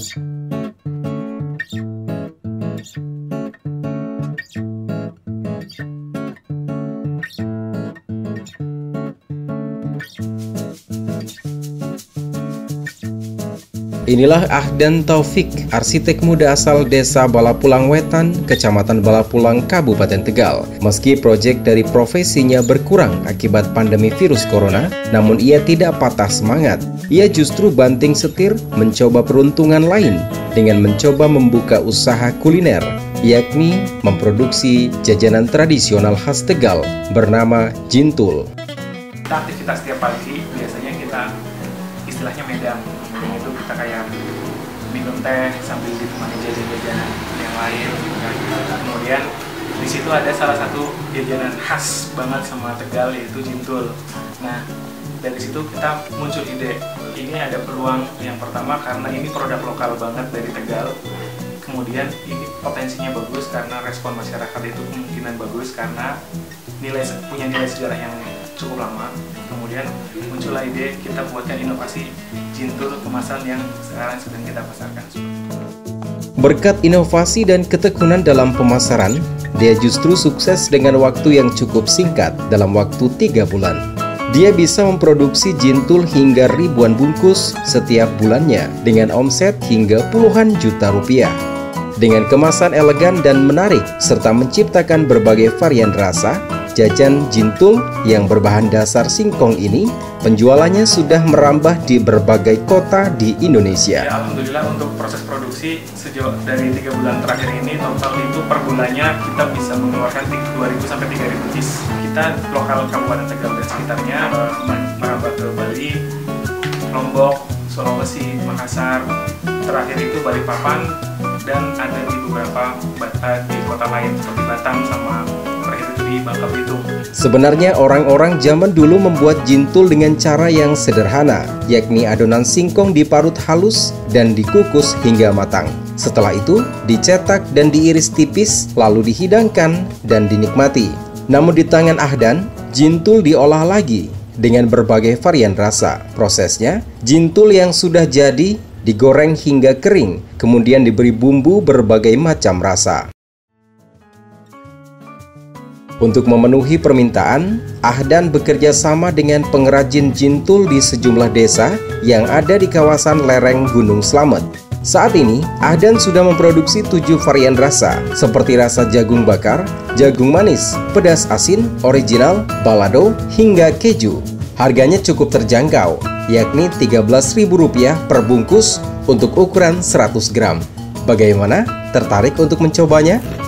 Inilah Ahdan Taufik, arsitek muda asal Desa Balapulang Wetan, Kecamatan Balapulang, Kabupaten Tegal. Meski proyek dari profesinya berkurang akibat pandemi virus corona, namun ia tidak patah semangat. Ia justru banting setir mencoba peruntungan lain dengan mencoba membuka usaha kuliner, yakni memproduksi jajanan tradisional khas Tegal bernama jintul. Kita aktivitas tiap pagi, biasanya kita istilahnya medang. Itu kita kayak minum teh sambil ditemani jajan-jajanan yang lain. Kemudian di situ ada salah satu jajanan khas banget sama Tegal, yaitu jintul. Nah, dari situ kita muncul ide, ini ada peluang. Yang pertama karena ini produk lokal banget dari Tegal. Kemudian ini potensinya bagus karena respon masyarakat itu kemungkinan bagus karena punya nilai sejarah yang cukup lama. Kemudian muncullah ide kita buatkan inovasi jintul kemasan yang sekarang sedang kita pasarkan. Berkat inovasi dan ketekunan dalam pemasaran, dia justru sukses dengan waktu yang cukup singkat dalam waktu 3 bulan. Dia bisa memproduksi jintul hingga ribuan bungkus setiap bulannya dengan omset hingga puluhan juta rupiah. Dengan kemasan elegan dan menarik serta menciptakan berbagai varian rasa, jajan jintul yang berbahan dasar singkong ini penjualannya sudah merambah di berbagai kota di Indonesia. Ya, alhamdulillah untuk proses produksi sejauh dari 3 bulan terakhir ini total itu per bulannya kita bisa mengeluarkan 2.000 sampai 3.000 piece. Kita lokal Kabupaten Tegal dan sekitarnya merambah ke Bali, Lombok, Sulawesi, Makassar, terakhir itu Balikpapan, dan ada di beberapa di kota lain seperti Batam sama terakhir itu di Bangka Belitung. Sebenarnya orang-orang zaman dulu membuat jintul dengan cara yang sederhana, yakni adonan singkong diparut halus dan dikukus hingga matang. Setelah itu dicetak dan diiris tipis lalu dihidangkan dan dinikmati. Namun di tangan Ahdan, jintul diolah lagi dengan berbagai varian rasa. Prosesnya, jintul yang sudah jadi digoreng hingga kering, kemudian diberi bumbu berbagai macam rasa. Untuk memenuhi permintaan, Ahdan bekerja sama dengan pengrajin jintul di sejumlah desa yang ada di kawasan lereng Gunung Slamet. Saat ini, Ahdan sudah memproduksi 7 varian rasa, seperti rasa jagung bakar, jagung manis, pedas asin, original, balado, hingga keju. Harganya cukup terjangkau, yakni Rp13.000 per bungkus untuk ukuran 100 gram. Bagaimana? Tertarik untuk mencobanya?